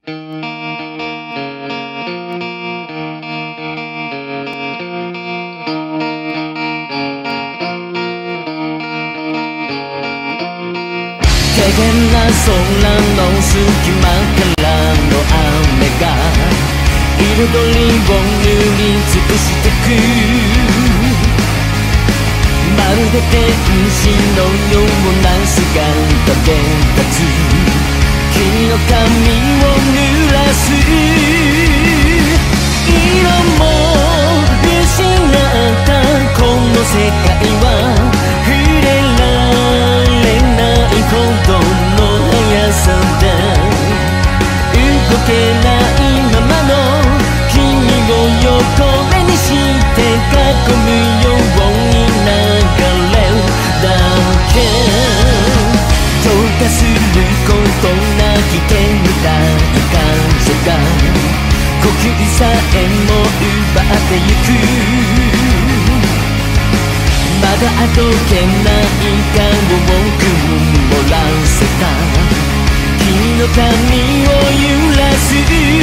怪げな空の隙間からの雨が彩りを塗り尽くしてく、まるで天使のような姿で立つ君の髪を濡らす、色も失ったこの世界は触れられないほどの速さで動けないままの君を横目にして囲むように流れるだけ、投下することなき煙たい感情が呼吸さえも奪ってゆく、まだあどけない顔を曇らせた君の髪を揺らす、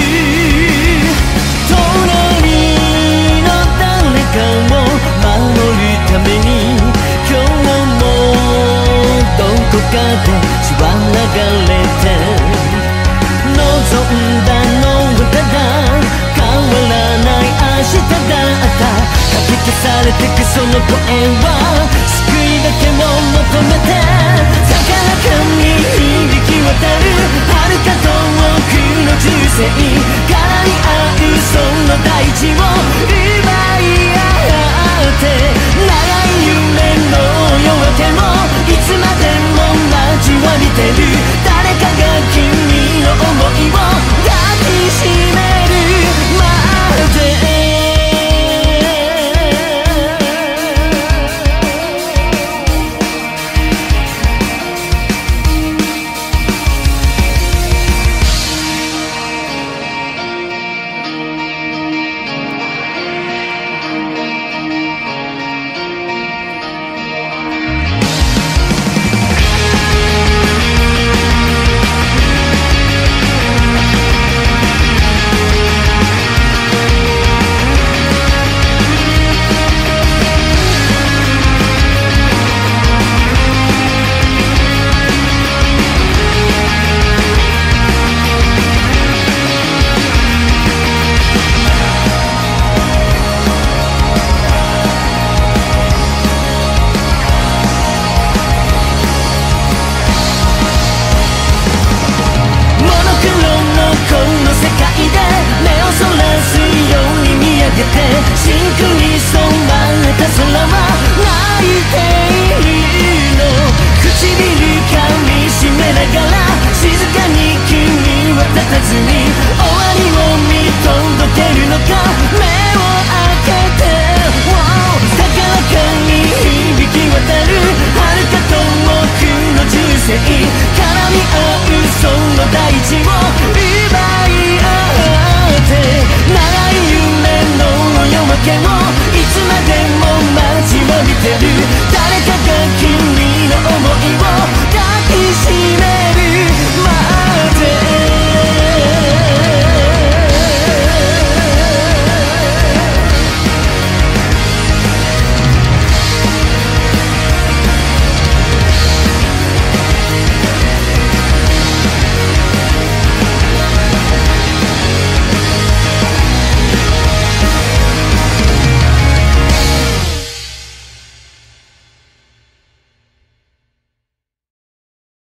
隣の誰かを守るために今日もどこかで血は流れて、望んだのはただ変わらない明日だった、かき消されてくその声は救いだけを求めて高らかに響き渡る遥か遠くの銃声、絡み合うその大地を奪い合って長い夢の夜明けもいつまでも待ちわびてる、誰かが君の想いを抱きしめるまで真空に染まった空は泣いているの、唇噛みしめながら静かに君は立たずに終わりを見届けるのか、目を開けて高らかに響き渡る遥か遠くの銃声、絡み合うその大地を奪い合って長い夢の夜明けをいつまでも待ちわびてる。